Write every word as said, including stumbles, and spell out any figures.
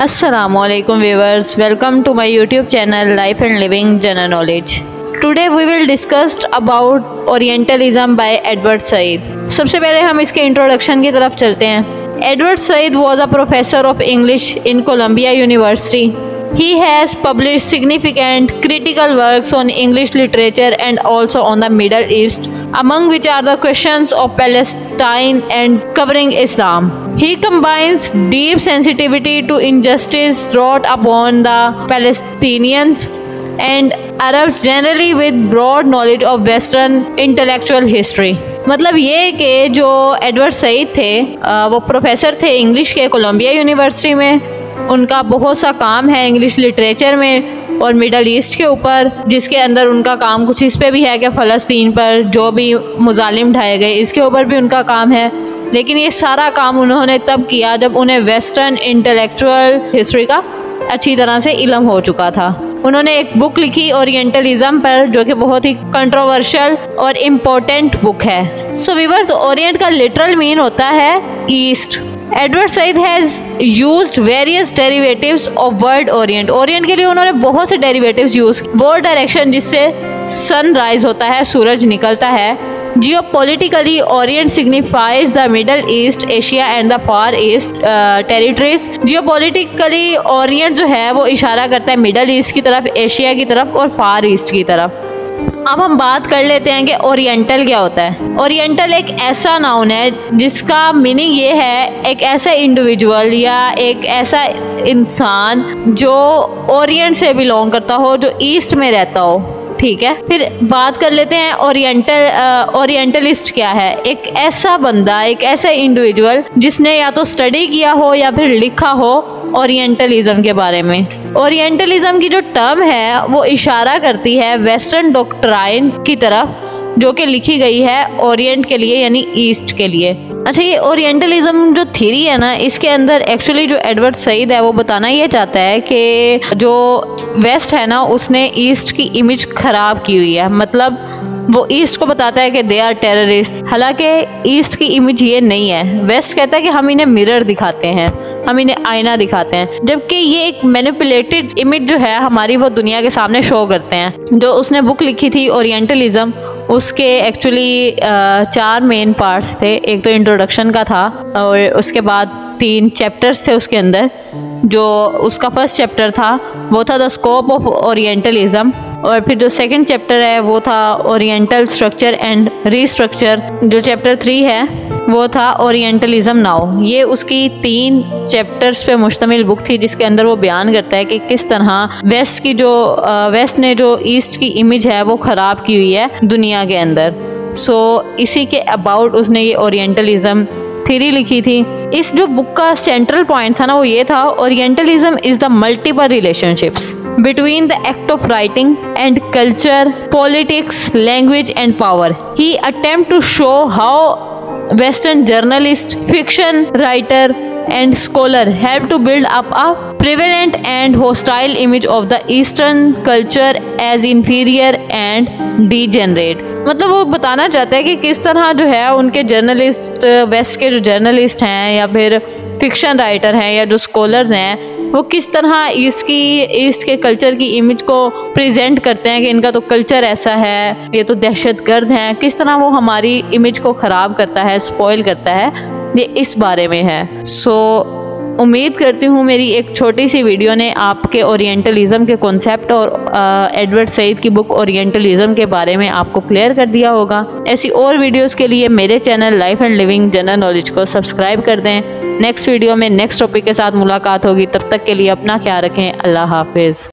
Assalamualaikum viewers, welcome to my YouTube channel Life and Living General Knowledge. Today we will discuss about Orientalism by Edward Said. सबसे पहले हम इसके introduction की तरफ चलते हैं। Edward Said was a professor of English in Columbia University. He has published significant critical works on English literature and also on the Middle East, among which are the questions of Palestine and covering Islam. He combines deep sensitivity to injustice wrought upon the Palestinians and Arabs generally with broad knowledge of Western intellectual history. मतलब ये कि जो Edward Said थे वो professor थे English के Colombia university में। उनका बहुत सा काम है इंग्लिश लिटरेचर में और मिडल ईस्ट के ऊपर, जिसके अंदर उनका काम कुछ इस पे भी है कि फ़लस्तीन पर जो भी मुजालिम ढाए गए इसके ऊपर भी उनका काम है। लेकिन ये सारा काम उन्होंने तब किया जब उन्हें वेस्टर्न इंटेलेक्चुअल हिस्ट्री का अच्छी तरह से इल्म हो चुका था। उन्होंने एक बुक लिखी ओरिएंटलिज्म पर, जो कि बहुत ही कंट्रोवर्शियल और इम्पोर्टेंट बुक है। सो व्यूअर्स, ओरिएंट का लिटरल मीन होता है east. Edward Said has used various derivatives of word orient. Orient के लिए उन्होंने बहुत से डेरिवेटिव्स यूज़ किए। वो डायरेक्शन जिससे सन राइज होता है, सूरज निकलता है। Geopolitically orient signifies the middle east, Asia and the far east territories. Geopolitically orient जो है वो इशारा करता है मिडल ईस्ट की तरफ, एशिया की तरफ और फार ईस्ट की तरफ। अब हम बात कर लेते हैं कि ओरिएंटल क्या होता है। ओरिएंटल एक ऐसा नाउन है जिसका मीनिंग ये है एक ऐसा इंडिविजुअल या एक ऐसा इंसान जो ओरिएंट से बिलोंग करता हो, जो ईस्ट में रहता हो। ठीक है, फिर बात कर लेते हैं ओरिएंटल ओरिएंटलिस्ट क्या है। एक ऐसा बंदा, एक ऐसा इंडिविजुअल जिसने या तो स्टडी किया हो या फिर लिखा हो ओरिएंटलिज्म के बारे में। ओरिएंटलिज्म की जो टर्म है वो इशारा करती है वेस्टर्न डॉक्ट्राइन की तरफ, जो कि लिखी गई है ओरिएंट के लिए यानी ईस्ट के लिए। अच्छा, ये ओरिएंटलिज्म जो थ्योरी है ना, इसके अंदर एक्चुअली जो एडवर्ड सईद है वो बताना ये चाहता है कि जो वेस्ट है ना उसने ईस्ट की इमेज ख़राब की हुई है। मतलब वो ईस्ट को बताता है कि दे आर टेररिस्ट, हालांकि ईस्ट की इमेज ये नहीं है। वेस्ट कहता है कि हम इन्हें मिरर दिखाते हैं, हम इन्हें आईना दिखाते हैं, जबकि ये एक मैनिपुलेटेड इमेज जो है हमारी वो दुनिया के सामने शो करते हैं। जो उसने बुक लिखी थी ओरिएंटलिज्म, उसके एक्चुअली चार मेन पार्ट्स थे। एक तो इंट्रोडक्शन का था और उसके बाद तीन चैप्टर्स थे उसके अंदर। जो उसका फर्स्ट चैप्टर था वो था द स्कोप ऑफ ओरिएंटलिज्म, और फिर जो सेकंड चैप्टर है वो था ओरिएंटल स्ट्रक्चर एंड रीस्ट्रक्चर। जो चैप्टर थ्री है वो था ओरिएंटलिज्म नाउ। ये उसकी तीन चैप्टर्स पे मुश्तमिल बुक थी, जिसके अंदर वो बयान करता है कि किस तरह वेस्ट की जो वेस्ट ने जो ईस्ट की इमेज है वो ख़राब की हुई है दुनिया के अंदर। सो so, इसी के अबाउट उसने ये ओरिएंटलिज्म थ्योरी लिखी थी। इस जो बुक का सेंट्रल पॉइंट था ना वो ये था, orientalism is the multiple relationships between the act of writing and culture, politics, language and power. He attempt to show how Western journalist, fiction writer and scholar have to build up a prevalent and hostile image of the Eastern culture as inferior and degenerate। मतलब वो बताना चाहता है कि किस तरह जो है उनके जर्नलिस्ट, वेस्ट के जो जर्नलिस्ट हैं या फिर फिक्शन राइटर हैं या जो स्कॉलर्स हैं, वो किस तरह ईस्ट की ईस्ट के कल्चर की इमेज को प्रेजेंट करते हैं कि इनका तो कल्चर ऐसा है, ये तो दहशतगर्द हैं। किस तरह वो हमारी इमेज को ख़राब करता है, स्पॉइल करता है, ये इस बारे में है। सो so, उम्मीद करती हूँ मेरी एक छोटी सी वीडियो ने आपके ओरिएंटलिज्म के कॉन्सेप्ट और एडवर्ड सईद की बुक ओरिएंटलिज्म के बारे में आपको क्लियर कर दिया होगा। ऐसी और वीडियोस के लिए मेरे channel life and living general knowledge को सब्सक्राइब कर दें। नेक्स्ट वीडियो में नेक्स्ट टॉपिक के साथ मुलाकात होगी। तब तक के लिए अपना ख्याल रखें। अल्लाह हाफिज़।